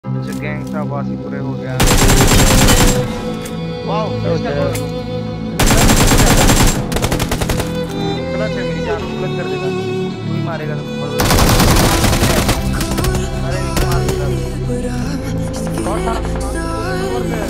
जैसे गैंग था वासी पूरे हो गया। वाओ फिनिश कर दो इसको। क्लच है मेरी जान, क्लच कर देगा तू ही मारेगा तुमको। अरे नीचे मार देगा कौन था ऊपर पे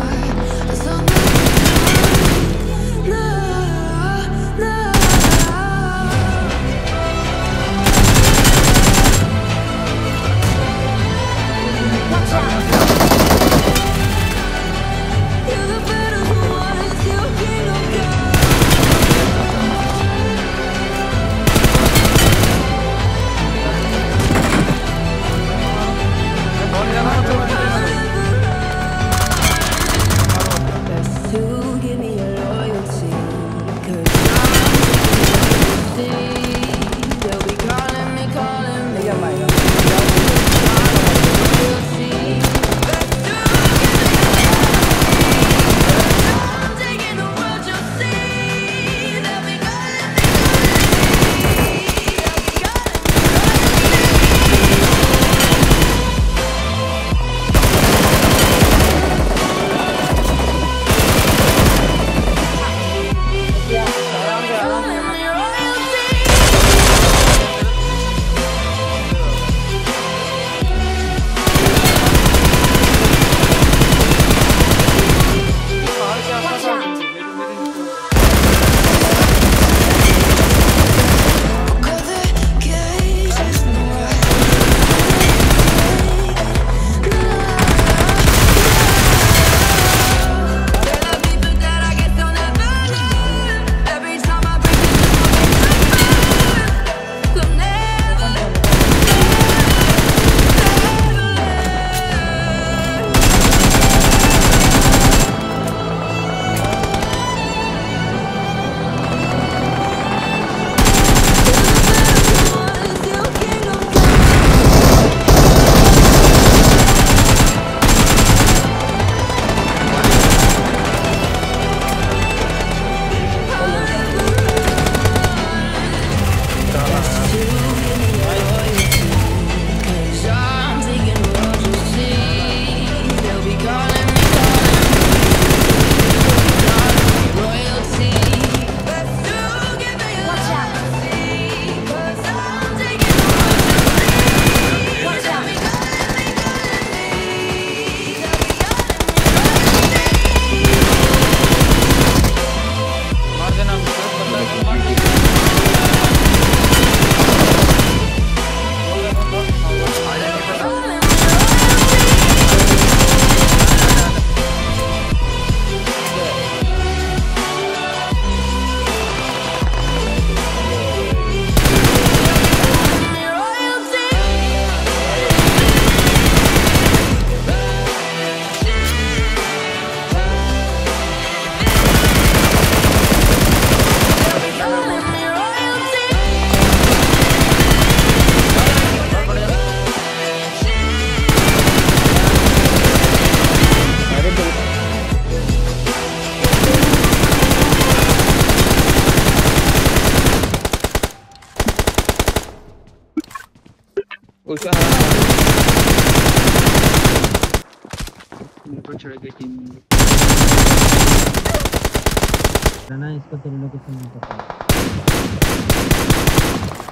उसका मेरे को छोड़ के टीम ना इसको तेरे लोकेशन नहीं पता।